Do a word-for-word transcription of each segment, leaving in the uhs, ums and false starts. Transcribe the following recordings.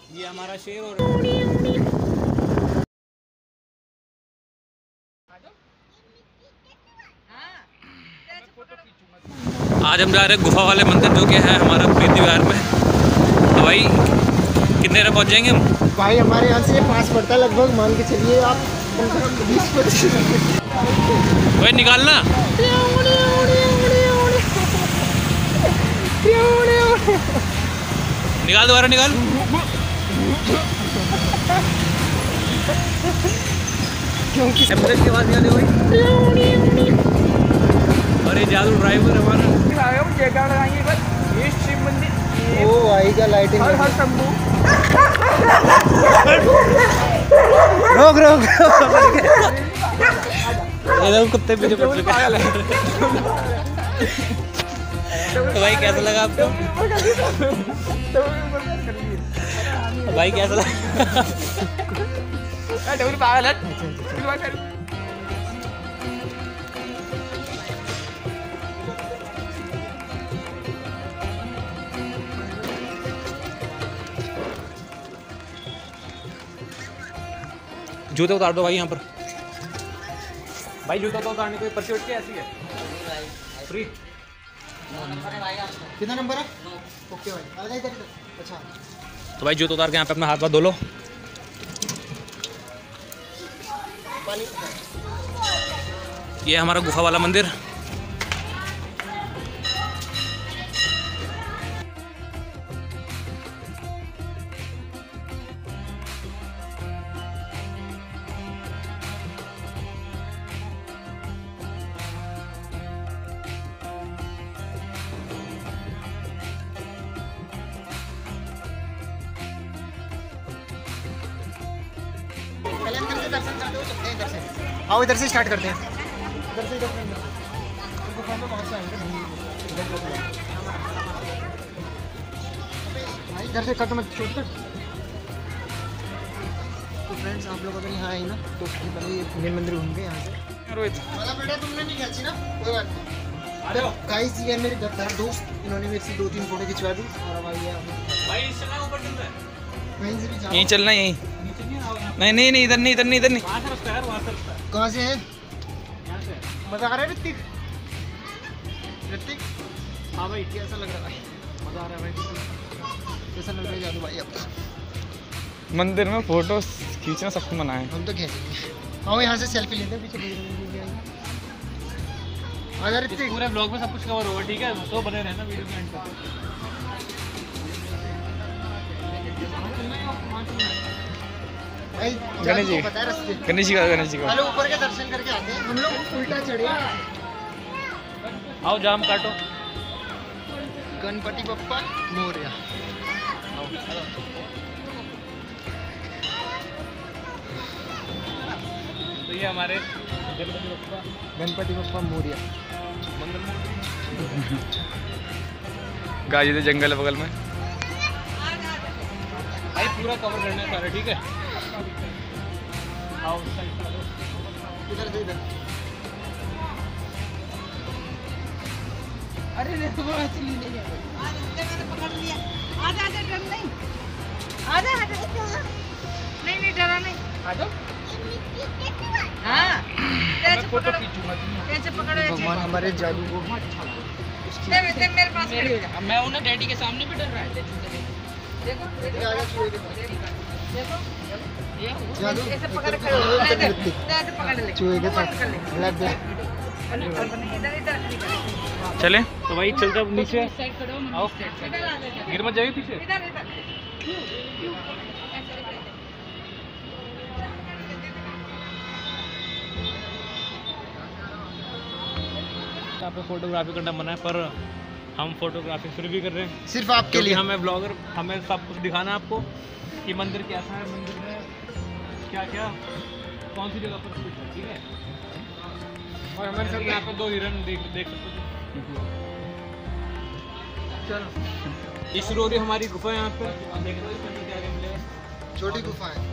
ये हमारा शेर और आज हम जा रहे हैं गुफा वाले मंदिर जो कि है हमारा प्रीति विहार में। तो भाई कितने देर पहुंच जाएंगे हम? भाई हमारे यहाँ से ये पास पड़ता है लगभग, मान के चलिए आप कम से कम बीस पच्चीस। भाई निकालना। निकाल दोबारा निकाल। क्योंकि एम्बुलेंस के पास निकाले भाई। और ये जादू ड्राइवर हमारा ये शिव मंदिर। ओ भाई क्या लाइटिंग। हर हर शंभू। रोक रोक ये कुत्ते पीछे पड़ चुके हैं। तो भाई कैसा लगा आपको? भाई कैसा लगा? जूते उतार दो भाई यहाँ पर। भाई जूता तो उतारने को पर्ची उठ के ऐसी है फ्री। कितना नंबर है? ओके भाई आ जाइए इधर। अच्छा तो भाई जूता उतार के यहाँ पे अपना हाथ पाथ धो लो। ये हमारा गुफा वाला मंदिर। दर्शन करते हो सकते हैं इधर से। आओ इधर से स्टार्ट करते हैं। इधर से इधर गुफा में वहाँ से आएंगे भाई। इधर से कट मत शॉर्टकट। तो फ्रेंड्स आप लोग अगर यहाँ आए ना तो उसके पहले ये मेन मंदिर घूम के यहाँ से। रोहित वाला बेटा तुमने नहीं खींची ना, कोई बात नहीं। अरे गाइस ये मेरे गद्दार दोस्त, इन्होंने मेरे से दो तीन फोटो खिंचवा दी। और भाई ये भाई चलना ऊपर चल रहा है। कहीं से भी जाओ। यहीं चलना यहीं। नहीं नहीं नहीं इधर नहीं इधर नहीं इधर नहीं। वहाँ से रास्ता है, वहाँ से रास्ता है। कहाँ से है? यहाँ से। मजा आ रहा है ऋतिक? ऋतिक हाँ भाई कैसा लग रहा है? मजा आ रहा है भाई। कैसा लग रहा है जादू भाई? अब मंदिर में फोटो खींचना सबको मना है। हम तो खींचेंगे। आओ यहाँ से सेल्फी लेते हैं। पीछे अगर ऋतिक पूरे ब्लॉग में सब कुछ कवर होगा ठीक है, तो बने रहना वीडियो में एंड तक। भाई गणेश जी पता है रास्ते। गणेश जी का गणेश जी का पहले ऊपर के दर्शन करके आते हैं। हम लोग उल्टा चढ़े। आओ जाम काटो। गणपति बप्पा मोरया। तो ये हमारे गणपति बप्पा गणपति बप्पा मोरया मंदिर गाजी थे जंगल बगल में। भाई पूरा कवर करना है सारा ठीक है। आओ इधर से इधर। अरे रे तो बड़ा चली नहीं है। आज मैंने पकड़ लिया। आजा आजा डर नहीं। आजा आजा नहीं नहीं डरा नहीं। आ जाओ। हाँ कैसे फोटो खींचूंगा। कैसे पकड़ो? भगवान हमारे जादू को मेरे मेरे पास अब मैं उन्हें डैडी के सामने भी डर रहा है। देखो देखो जादू ऐसे पकड़ खड़े हो। ऐसे पकड़ ले। चूहे के साथ लग गया। इधर इधर चले तो भाई चलते अब नीचे। आओ गिर मत जाइए पीछे। इधर इधर यहाँ पे फोटोग्राफी करना मना है पर हम फोटोग्राफी फिर भी कर रहे हैं सिर्फ आपके लिए। हमें ब्लॉगर हमें सब कुछ दिखाना है आपको कि मंदिर कैसा है, मंदिर में क्या क्या कौन सी जगह पर कुछ है ठीक है। और हमारे साथ यहाँ पे दो हिरन देख देख सकते हो। चलो ये शुरू हो रही हमारी गुफा यहाँ पे। आप देख रहे हो इसके अंदर क्या क्या मिलेगा। छोटी गुफा है।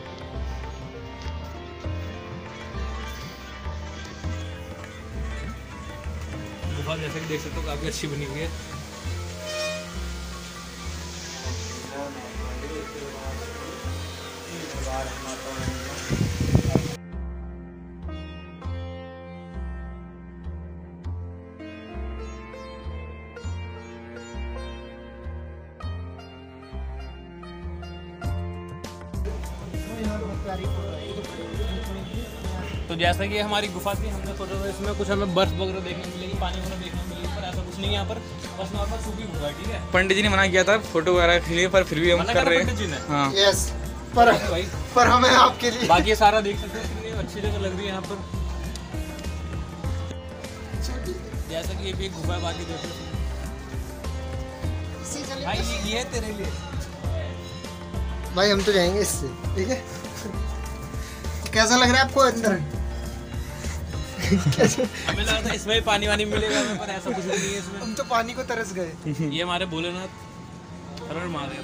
गुफा जैसे कि देख सकते हो काफी अच्छी बनी हुई है। द्वार है माता रानी का। तो जैसा कि हमारी गुफा थी, हमने सोचा था इसमें कुछ हमें बर्फ वगैरह देखने मिलेगी, पानी वगैरह देखने मिलेगी, पर ऐसा कुछ नहीं है यहाँ पर, बस नॉर्मल सूखी गुफा है। ठीक है, पंडित जी ने मना किया था फोटो वगैरह खींचने पर, फिर भी हम कर रहे पंडित जी ने। हैं। हाँ यस, पर भाई पर हमें आपके लिए बाकी ये सारा देख सकते हैं, कितनी अच्छी जगह लग रही है यहाँ पर। जैसा कि ये भी एक गुफा है, बाकी देखो भाई ये ये है तेरे लिए। भाई हम तो जाएंगे इससे, ठीक है। कैसा लग रहा है आपको अंदर? हमें लगा था इसमें भी पानी वानी मिलेगा हमें, पर ऐसा कुछ भी नहीं है इसमें। हम तो पानी को तरस गए। ये हमारे भोलेनाथ हर हर महादेव।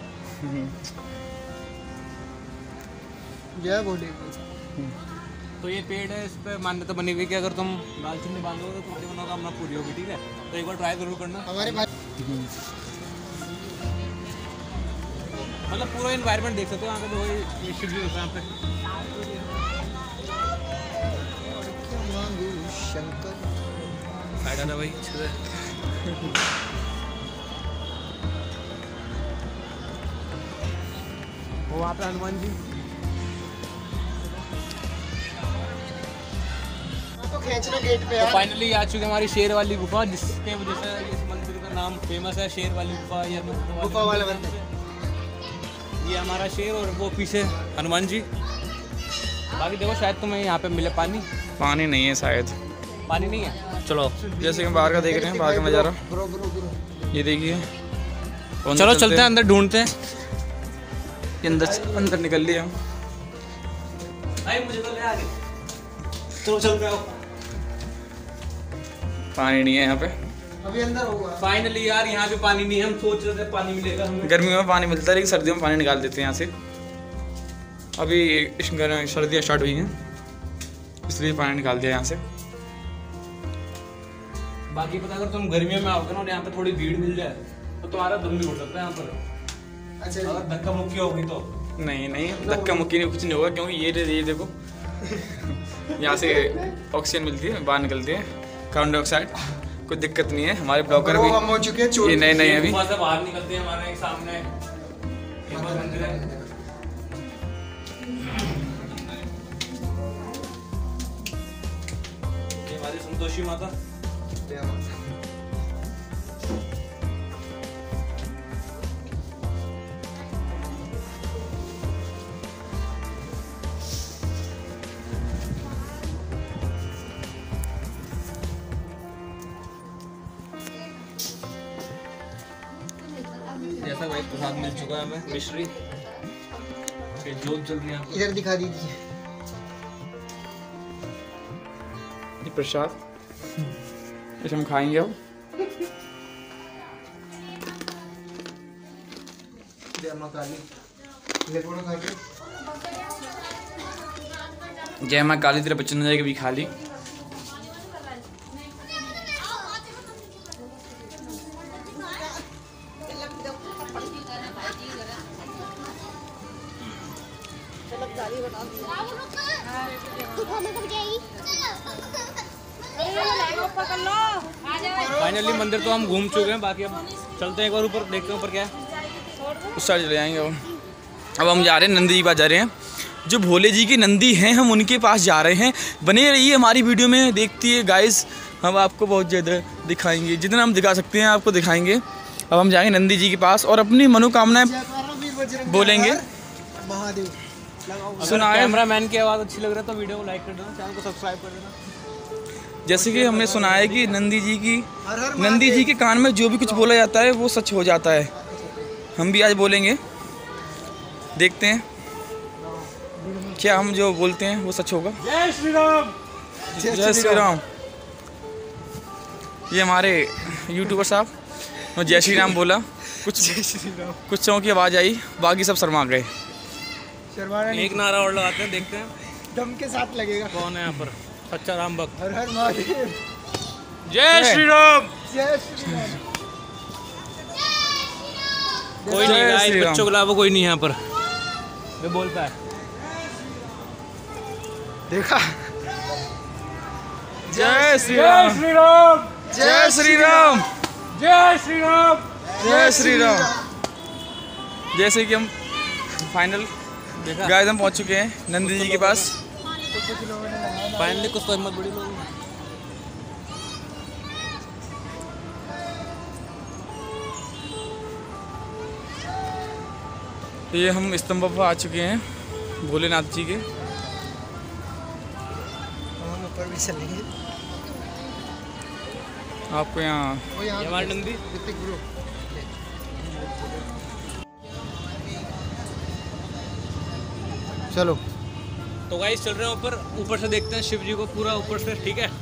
जय भोले। तो ये पेड़ है, इस पर मान्यता बनी हुई कि अगर तुम लाल चुन्नी बांधोगे तो तुम्हारी मनोकामना पूरी होगी। ठीक है, तो एक बार ट्राई जरूर करना। हमारे भाई मतलब पूरा एनवायरनमेंट देख सकते हो यहाँ पे, तो वही शिव जी होता है यहाँ पे। शंकर साइड आना भाई, वो वहाँ पे हनुमान जी। तो खींचना गेट पे तो यार। फाइनली आ चुकी हमारी शेर वाली गुफा, जिसके वजह से इस मंदिर का नाम फेमस है, शेर वाली गुफा या गुफा वाला मंदिर। ये हमारा शेर और वो पीछे हनुमान जी। बाकी देखो शायद तुम्हें यहाँ पे मिले पानी। पानी नहीं है शायद, पानी नहीं है। चलो जैसे कि हम बाहर का देख रहे हैं, बाहर का नज़ारा ब्रो ब्रो ब्रो ये देखिए। चलो चलते हैं अंदर, ढूंढते हैं। ये अंदर अंदर निकल लिए हम। मुझे तो ले आगे, चलो चलते हो। पानी नहीं है यहाँ पे। अभी अंदर होगा। फाइनली यार यहाँ पे पानी नहीं है, हम सोच रहे थे पानी मिलेगा हमें। गर्मियों में पानी मिलता है, लेकिन सर्दियों में पानी निकाल देते हैं यहाँ से। अभी इस गर्म सर्दियाँ स्टार्ट हुई हैं, इसलिए पानी निकाल दिया यहाँ से। बाकी पता अगर तुम गर्मियों में आओगे ना और यहाँ पे थोड़ी भीड़ मिल जाए तो तुम्हारा दम भी उड़ सकता है यहाँ पर। अच्छा अगर धक्का मुक्की होगी तो। नहीं नहीं धक्का मुक्की नहीं, कुछ नहीं होगा, क्योंकि ये ये देखो यहाँ से ऑक्सीजन मिलती है, बाहर निकलती है कार्बन डाइऑक्साइड, कोई दिक्कत नहीं है। हमारे ब्लॉगर भी हम हो चुके हैं चोर। ये नए नए अभी गुफा से बाहर निकलते हैं, हमारे सामने एक और मंदिर है। ये हमारी संतोषी माता। जैसा भाई प्रसाद मिल चुका है हमें, मिश्री फिर जोत जल रही है यहाँ पे। इधर दिखा दीजिए ये प्रसाद, इसे हम खाएंगे अब। जय मां काली। ले फोटो खा के। जय माँ काली, तेरे बच्चन ने जाके भी खा ली। फाइनली मंदिर तो हम घूम चुके हैं, बाकी अब चलते हैं एक बार ऊपर, देखते हैं ऊपर क्या है। उस साइड चले जाएंगे अब। अब हम जा रहे हैं नंदी जी के पास जा रहे हैं, जो भोले जी की नंदी हैं, हम उनके पास जा रहे हैं। बने रहिए हमारी वीडियो में, देखती है गाइस, हम आपको बहुत ज़्यादा दिखाएंगे, जितना हम दिखा सकते हैं आपको दिखाएंगे। अब हम जाएंगे नंदी जी के पास और अपनी मनोकामनाएं बोलेंगे। महादेव सुना है, कैमरा मैन की आवाज़ अच्छी लग रही है तो वीडियो को लाइक कर देना, चैनल को सब्सक्राइब कर देना। जैसे कि हमने सुना है कि नंदी जी की हर हर नंदी जी के कान में जो भी कुछ बोला जाता है वो सच हो जाता है। हम भी आज बोलेंगे, देखते हैं क्या हम जो बोलते हैं वो सच होगा। जय श्री राम। जय श्री राम। ये हमारे यूट्यूबर साहब ने जय श्री राम बोला, कुछ कुछ चौं की आवाज़ आई, बाकी सब शर्मा गए। शर्माना नहीं, एक नारा और लगाते हैं, देखते हैं दम के साथ लगेगा। कौन है यहाँ पर सच्चा राम भक्त। हर हर महादेव। जय श्री राम। जय श्री राम। कोई नहीं जय गाइस, श्री राम। बच्चों के अलावा कोई नहीं यहाँ पर। मैं बोल पाया। देखा। जय श्री राम, श्री राम, जय श्री राम, जय श्री राम, जय श्री राम। जैसे कि हम फाइनल गाइस हम पहुंच चुके हैं नंदी जी के पास। फाइनली कुछ तो हिम्मत बड़ी लोग। तो ये हम स्तंभ पर आ चुके हैं भोलेनाथ जी के। हम ऊपर भी चलेंगे। आपको यहाँ वो यहाँ ये हमारी नंदी। ऋतिक ब्रो। चलो तो गाइस चल रहे हैं ऊपर। ऊपर से देखते हैं शिव जी को पूरा ऊपर से, ठीक है।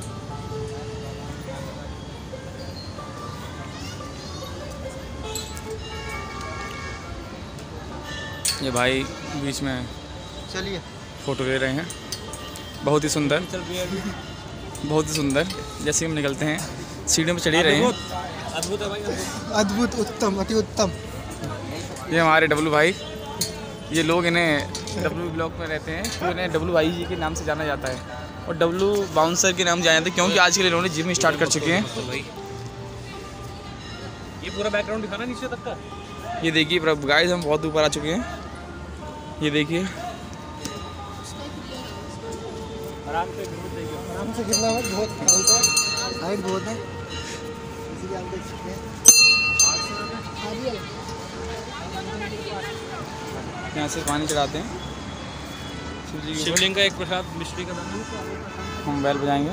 ये भाई बीच में चलिए। फ़ोटो ले रहे हैं, बहुत ही सुंदर, चल रही है अभी। बहुत ही सुंदर। जैसे हम निकलते हैं सीढ़ियों पर चढ़ ही रहे हैं। अद्भुत है भाई, अद्भुत। अद्भुत, उत्तम, अति उत्तम। ये हमारे डब्लू भाई, ये लोग इन्हें डब्लू ब्लॉक में रहते हैं तो इन्हें डब्लू भाई जी के नाम से जाना जाता है और डब्लू बाउंसर के नाम से जाना जाता है, क्योंकि आजकल इन्होंने जिम स्टार्ट कर चुके हैं। तो भाई ये पूरा बैकग्राउंड दिखाना नीचे तक का। ये देखिए गाइस हम बहुत ऊपर आ चुके हैं। ये देखिए आराम से देखिए, आराम से गिरना है, बहुत हाइट है, हाइट बहुत है, इसीलिए आप देख सकते हैं। यहाँ से पानी चढ़ाते हैं शिव जी के ऊपर। शिवलिंग का एक प्रसाद मिश्री का दाना। हम बैल बजाएंगे।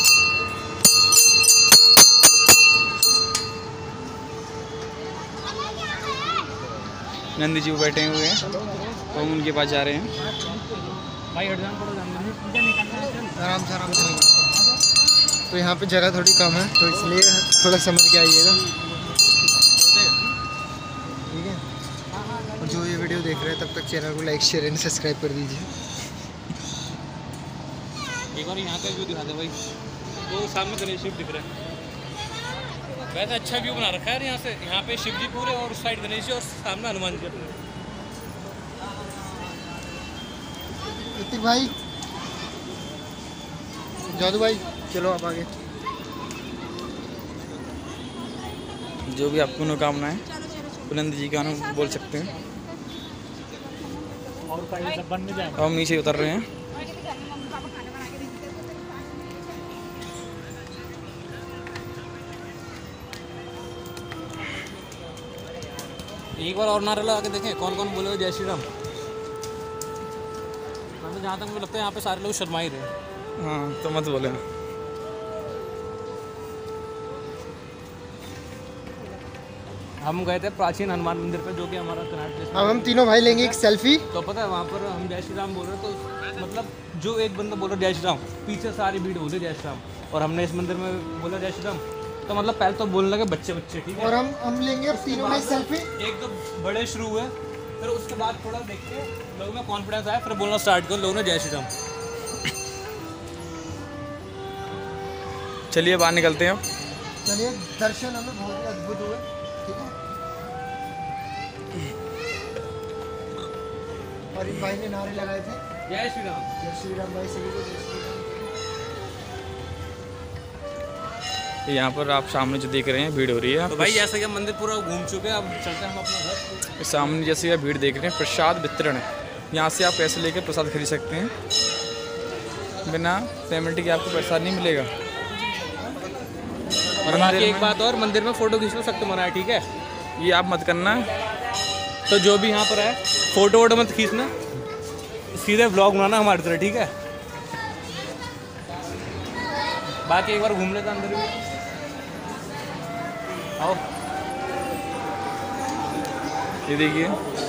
नंदी जी वो बैठे हुए हैं तो हम उनके पास जा रहे हैं। भाई हट जाना पड़ा, जानना है। आराम से आराम से। तो यहाँ पे जगह थोड़ी कम है तो इसलिए थोड़ा संभल के आइएगा, ठीक है। और जो ये वीडियो देख रहे हैं तब तक चैनल को लाइक शेयर एंड सब्सक्राइब कर दीजिए। एक बार यहाँ का व्यू दिखा दे भाई। वो सामने गणेश शिव दिख रहा है। वैसे अच्छा व्यू बना रखा है यहाँ से। यहाँ पे शिव जी पूरे और उस साइड गणेश जी और सामने हनुमान जी अपने। ऋतिक भाई, जादू भाई, चलो आप आगे। जो भी आपको मनोकामना है बुलंद जी का नाम बोल सकते हैं। और सब बनने जाए। अब हम नीचे उतर रहे हैं। एक बार और नारा लगा के देखें कौन कौन बोले जय श्री राम। तो जहाँ तक मुझे लगता है यहाँ पे सारे लोग शर्मा ही रहे। हाँ तो मत बोले। हम गए थे प्राचीन हनुमान मंदिर पे, जो कि हमारा कर्नाटक। अब हम तीनों भाई लेंगे एक सेल्फी। तो पता है वहाँ पर हम जय श्री राम बोल रहे तो मतलब जो एक बंदा बोल रहा जय श्री राम, पीछे सारी भीड़ बोले जय श्री राम। और हमने इस मंदिर में बोला जय श्री राम, तो मतलब पहले तो बोलने लगे बच्चे बच्चे, ठीक है। और हम हम लेंगे अब तीनों भाई सेल्फी। एक तो बड़े शुरू हुए, फिर उसके बाद थोड़ा देख के लोगों में कॉन्फिडेंस आया, फिर बोलना स्टार्ट कर लोगों ने जय श्री राम। चलिए बाहर निकलते हैं अब। चलिए, दर्शन हमें बहुत ही अद्भुत हुए, ठीक है। और इन भाई ने नारे लगाए थे जय श्री राम, जय श्री राम। भाई सभी को जय श्री राम। यहाँ पर आप सामने जो देख रहे हैं भीड़ हो रही है। तो भाई जैसा कि हम मंदिर पूरा घूम चुके हैं, अब चलते हैं हम अपना घर। सामने जैसे आप भीड़ देख रहे हैं प्रसाद वितरण है। यहाँ से आप पैसे लेकर प्रसाद खरीद सकते हैं, बिना पेमेंट के आपको प्रसाद नहीं मिलेगा। और बाकी एक बात और, मंदिर में फोटो खींचना सख्त मना है, ठीक है। ये आप मत करना। तो जो भी यहाँ पर है फोटो वोटो मत खींचना, सीधे व्लॉग बनाना हमारी तरह, ठीक है। बाकी एक बार घूम लेते अंदर भी। आओ ये देखिए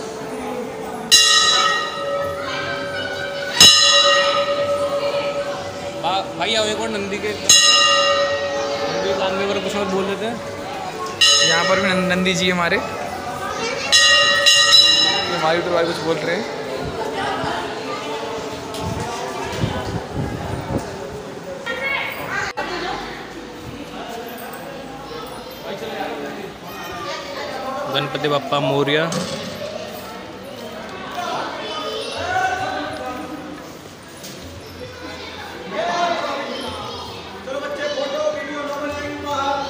भाई, आओ एक और नंदी के नंदी लाने वाले कुछ बोल देते हैं। यहाँ पर भी नंदी जी हमारे हमारे यूट्यूब वाले कुछ बोल रहे हैं। Ganpati Bappa Morya.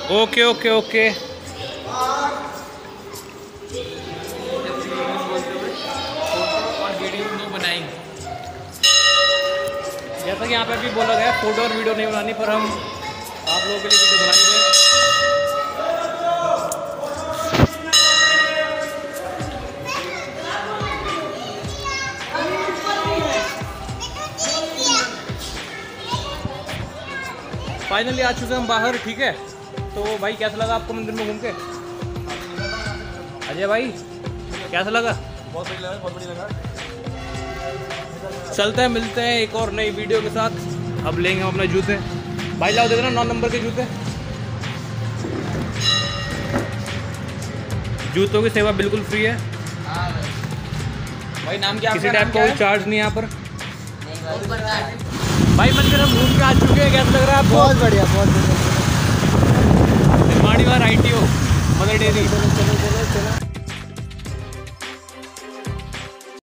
Okay okay okay. जैसा कि यहाँ पे भी बोला गया फोटो और वीडियो नहीं बनानी, पर हम आप लोगों के लिए वीडियो बनाएंगे। फाइनली आ चुके हम बाहर, ठीक है। तो भाई कैसा लगा आपको मंदिर में घूम के? अजय भाई कैसा लगा? बहुत बढ़िया लगा, बहुत बढ़िया लगा। चलते हैं, मिलते हैं एक और नई वीडियो के साथ। अब लेंगे हम अपने जूते। भाई लाओ देखना नौ नंबर के जूते। जूतों की सेवा बिल्कुल फ्री है भाई नाम क्या? किसी टाइप का कोई चार्ज नहीं यहाँ पर। भाई मंदिर हम घूम के आ चुके हैं, कैसा लग रहा है आपको? बहुत बढ़िया, बहुत बढ़िया। निर्माणी वाला I T O Mother Dairy. चलो चलो चलो चलो।